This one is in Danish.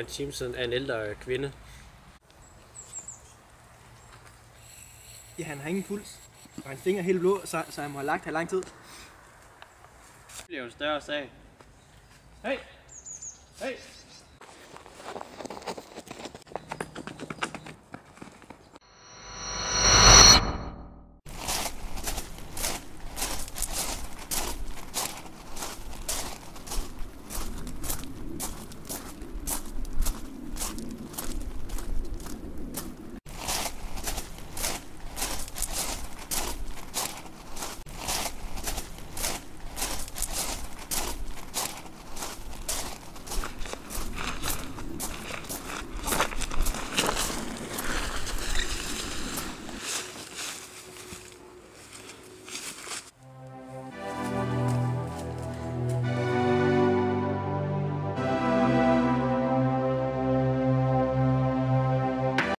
en time siden af en ældre kvinde. Ja, han har ingen puls, og hans fingre er helt blå, så han må have lagt her lang tid. Det bliver jo en større sag. Hey! Hey!